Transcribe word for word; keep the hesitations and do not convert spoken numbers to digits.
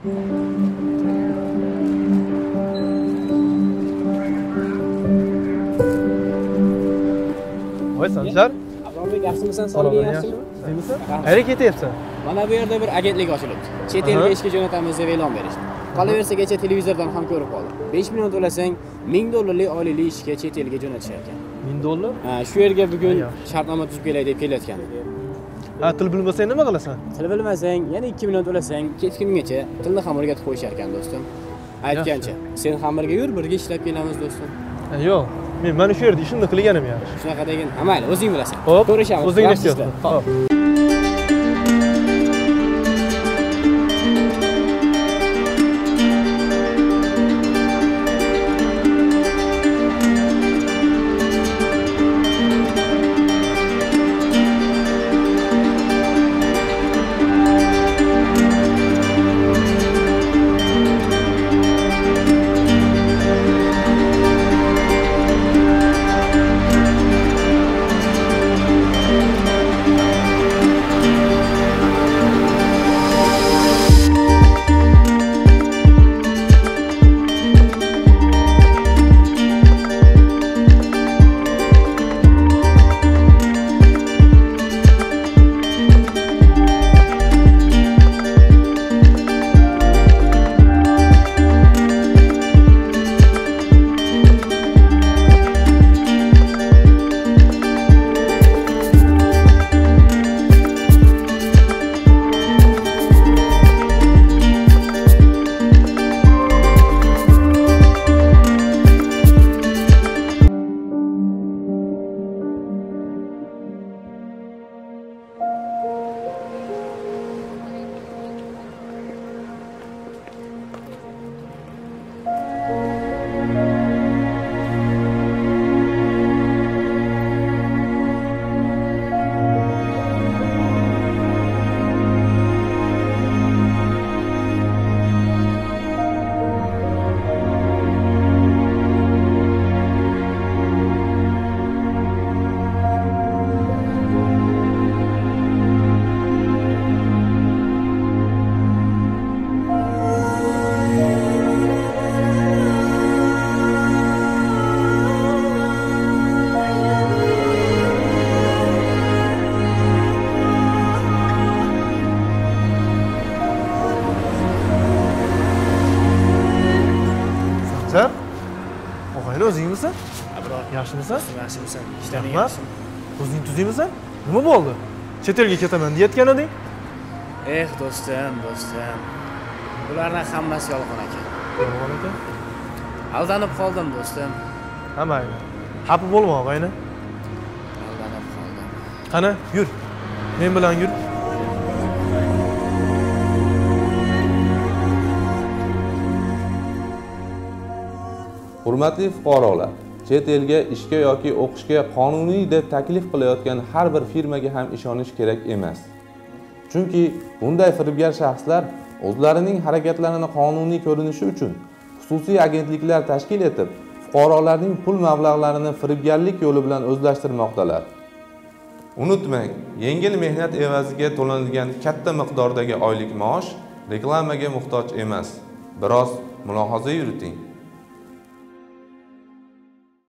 Voy Sanjar. Abrobek, yaxshimisan? Sog'lig'ing yaxshimi? Sizmisan? Qayerga ketyapsan? Mana bu yerda bir agentlik ochilibdi. Chet elga ishga jo'natamiz deb e'lon berishdi. Qolaversa kecha televizordan ham ko'rib qoldim. besh million to'lasang, ming dollarlik oylik ishga chet elga jo'natishar ekan. ming dollar? Ha, shu yerga bugun shartnoma tuzib kelay deb kelayotgan edim. Ha, til bilmasang nima qilasan? Til bilmasang, yana ikki million to'lasang, ketgungacha tilni ham o'rgatib qo'yishar ekan do'stim. Aytgancha, sen ham birga yur, birga ishlab kelamiz do'stim. Yo'q, men mana shu yerda ishimni qilganim yaxshi. Shunaqa degan, ha mayli, o'zing bilasan. Xo'p, ko'rishamiz. o'zing eslayapsan. Xo'p. O'zingmisan? Abro, yaxshimisan? Yaxshimisan? Ishlaring yaxshimi? O'zing tuzingmisan? Nima bo'ldi? Chet elga ketaman deyotgan eding? Eh, do'stim, do'stim. Bularning hammasi yolg'on ekan. Yolg'on ekan? Aldanib qoldim, do'stim. Ha, mayli. Xafa bo'lma, og'ayni. Aldanib qoldim. Qani, yur. Men bilan yur. Hurmatli fuqarolar, chet elga ishga yoki o'qishga qonuniy deb taklif qilayotgan har bir firmaga ham ishonish kerak emas. Chunki bunday firibgar shaxslar o'zlarining harakatlarini qonuniy ko'rinishi uchun xususiy agentliklar tashkil etib, fuqarolarning pul mablag'larini firibgarlik yo'li bilan o'zlashtirmoqdalar. Unutmang, yengil mehnat evaziga to'lanadigan katta miqdordagi oylik maosh reklamaga muhtoj emas. Biroz mulohaza yuriting.